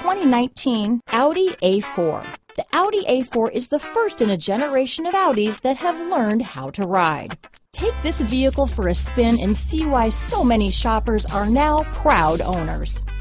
2019 Audi A4. The Audi A4 is the first in a generation of Audis that have learned how to ride. Take this vehicle for a spin and see why so many shoppers are now proud owners.